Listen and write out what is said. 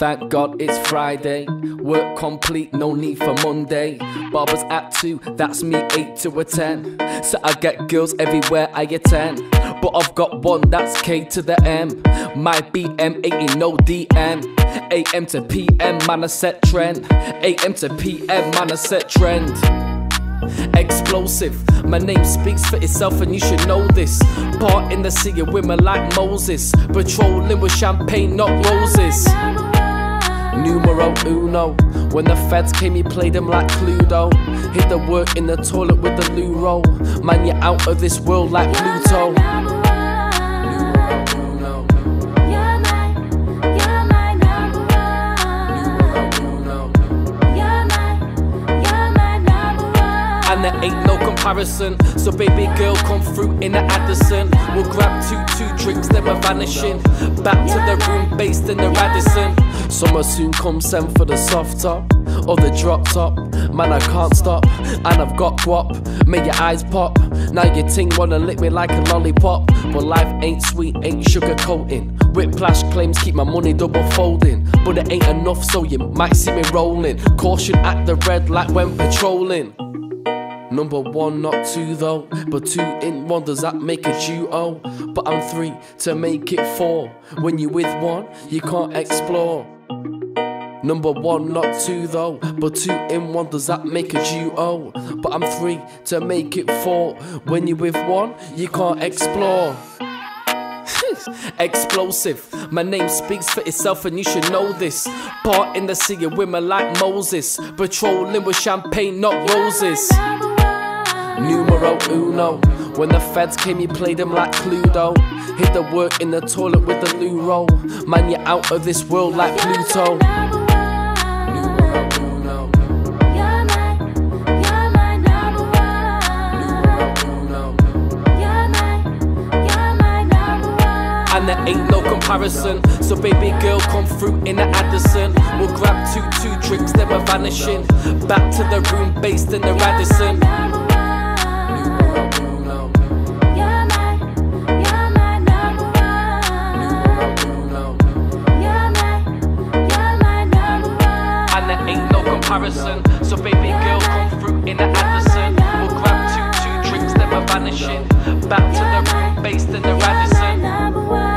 Thank God it's Friday. Work complete, no need for Monday. Barbers at 2, that's me 8 to a 10. So I get girls everywhere I attend. But I've got one that's K to the M. My BM 80, no DM. AM to PM, man, I set trend. AM to PM, man, I set trend. Explosive, my name speaks for itself and you should know this. Part in the sea of women like Moses, patrolling with champagne, not roses. Numero uno, when the feds came he played them like Cluedo. Hit the work in the toilet with the loo roll. Man, you're out of this world like Pluto. And there ain't no comparison, so baby girl come through in a Addison. We'll grab two drinks, then we're vanishing. Back to the room based in the Radisson. Summer soon comes, send for the soft top or the drop top. Man, I can't stop, and I've got guap. Make your eyes pop, now your ting wanna lick me like a lollipop. But life ain't sweet, ain't sugar coating. Whiplash claims keep my money double folding, but it ain't enough, so you might see me rolling. Caution at the red light when patrolling. Number 1, not 2 though, but 2 in 1, does that make a duo? But I'm 3 to make it 4. When you with 1, you can't explore. Number 1, not 2 though, but 2 in 1, does that make a duo? But I'm 3 to make it 4. When you with 1, you can't explore. Explosive, my name speaks for itself and you should know this. Part in the sea of women like Moses, patrolling with champagne, not roses. Numero uno, when the feds came he played them like Cluedo. Hit the work in the toilet with the loo roll. Man, you're out of this world like Pluto. And there ain't no comparison, so baby girl come through in a Addison. We'll grab two drinks, then we're vanishing. Back to the room based in the Radisson. And there ain't no comparison, so baby girl come through in a Addison. We'll grab two drinks, then we're vanishing. Back to the room based in the Radisson.